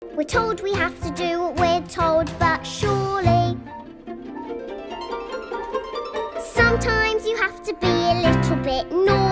We're told we have to do what we're told, but surely sometimes you have to be a little bit